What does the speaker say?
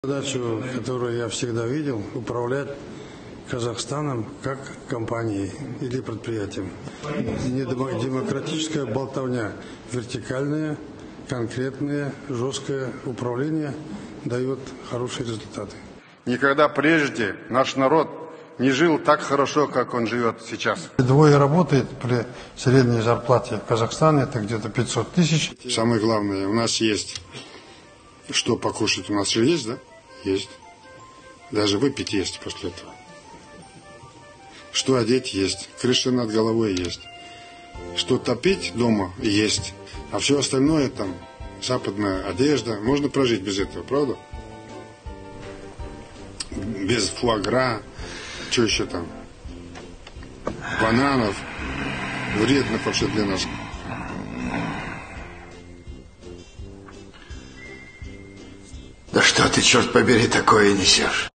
Задачу, которую я всегда видел, управлять Казахстаном как компанией или предприятием. Не демократическая болтовня, вертикальное, конкретное, жесткое управление дает хорошие результаты. Никогда прежде наш народ не жил так хорошо, как он живет сейчас. Двое работает при средней зарплате в Казахстане, это где-то 500 тысяч. Самое главное, у нас есть что покушать. У нас же есть, да? Есть. Даже выпить есть после этого. Что одеть есть. Крыша над головой есть. Что топить дома есть. А все остальное там, западная одежда, можно прожить без этого, правда? Без фуагра, что еще там? Бананов. Вредно вообще для нас. Да что ты, черт побери, такое несешь?